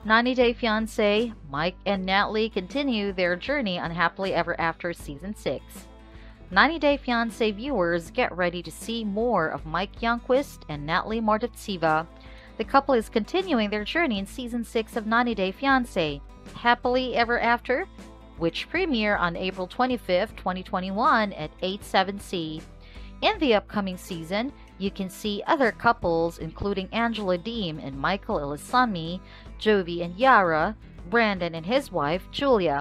90 Day Fiancé, Mike and Natalie continue their journey on Happily Ever After Season 6. 90 Day Fiancé viewers get ready to see more of Mike Youngquist and Natalie Mordavtseva. The couple is continuing their journey in Season 6 of 90 Day Fiancé, Happily Ever After, which premiere on April 25, 2021 at 8/7/C. In the upcoming season, you can see other couples including Angela Deem and Michael Ilasami, Jovi and Yara, Brandon and his wife, Julia.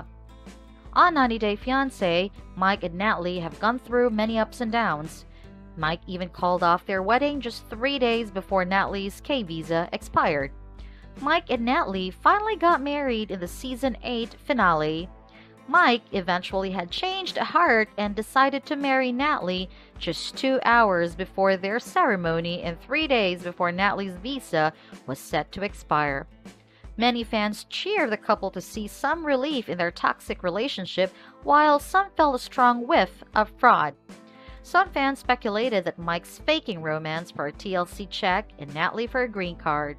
On 90 Day Fiancé, Mike and Natalie have gone through many ups and downs. Mike even called off their wedding just 3 days before Natalie's K-visa expired. Mike and Natalie finally got married in the Season 8 finale. Mike eventually had changed heart and decided to marry Natalie just 2 hours before their ceremony and 3 days before Natalie's visa was set to expire. Many fans cheered the couple to see some relief in their toxic relationship, while some felt a strong whiff of fraud. Some fans speculated that Mike's faking romance for a TLC check and Natalie for a green card.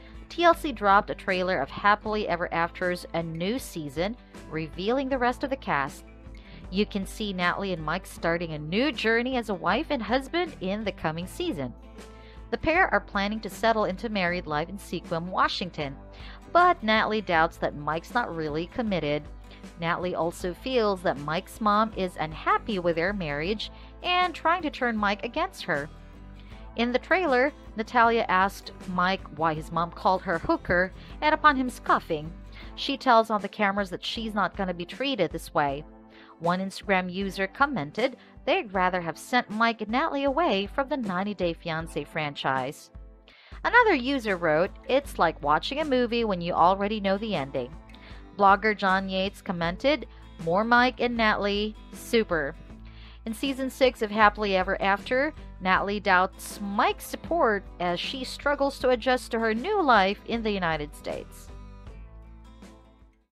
TLC dropped a trailer of Happily Ever After's A New Season, revealing the rest of the cast. You can see Natalie and Mike starting a new journey as a wife and husband in the coming season. The pair are planning to settle into married life in Sequim, Washington, but Natalie doubts that Mike's not really committed. Natalie also feels that Mike's mom is unhappy with their marriage and trying to turn Mike against her. In the trailer, Natalia asked Mike why his mom called her hooker, and upon him scoffing, she tells on the cameras that she's not going to be treated this way. One Instagram user commented they'd rather have sent Mike and Natalie away from the 90 Day Fiancé franchise. Another user wrote, "It's like watching a movie when you already know the ending." Blogger John Yates commented, "More Mike and Natalie, super." In Season 6 of Happily Ever After, Natalie doubts Mike's support as she struggles to adjust to her new life in the United States.